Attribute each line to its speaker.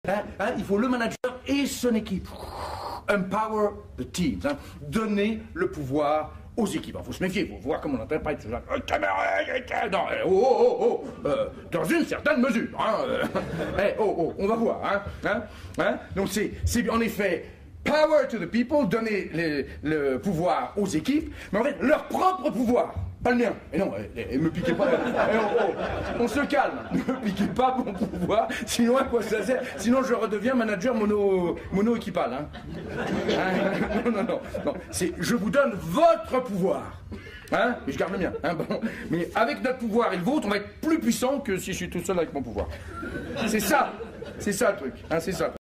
Speaker 1: Il faut le manager et son équipe. Empower the teams. Donner le pouvoir aux équipes. Il faut se méfier, il faut voir comment on interprète ce genre. Non, dans une certaine mesure. On va voir. Donc c'est en effet power to the people, donner le pouvoir aux équipes, mais en fait leur propre pouvoir. Pas le mien. Et non, me piquez pas. On se calme. Ne me piquez pas mon pouvoir. Sinon, à quoi ça sert? Sinon, je redeviens manager mono-équipal. Non. Je vous donne votre pouvoir. Mais je garde le mien. Bon. Mais avec notre pouvoir et le vôtre, on va être plus puissant que si je suis tout seul avec mon pouvoir. C'est ça. C'est ça le truc. C'est ça.